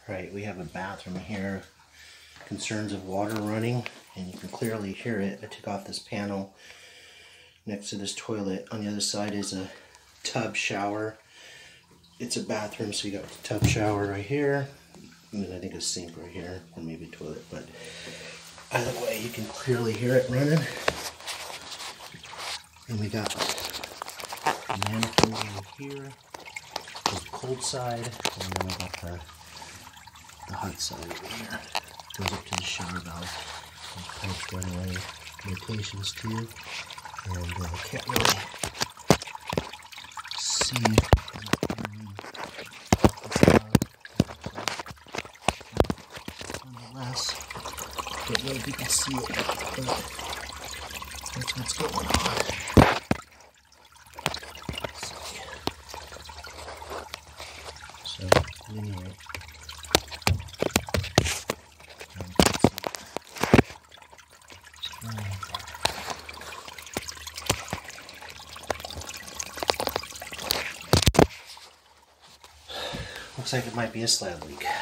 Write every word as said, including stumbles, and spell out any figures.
Right, we have a bathroom here. Concerns of water running, and you can clearly hear it. I took off this panel next to this toilet. On the other side is a tub shower. It's a bathroom, so you got the tub shower right here. And then I think a sink right here, or maybe a toilet, but either way, you can clearly hear it running. And we got a mannequin over here, the cold side, and then we got the, the hot side over here. Goes up to the shower valve. Pipes run away, rotations too, and I uh, can't really see. Nonetheless, don't know if you can see it, but that's what's going on. So, anyway. Looks like it might be a slab leak.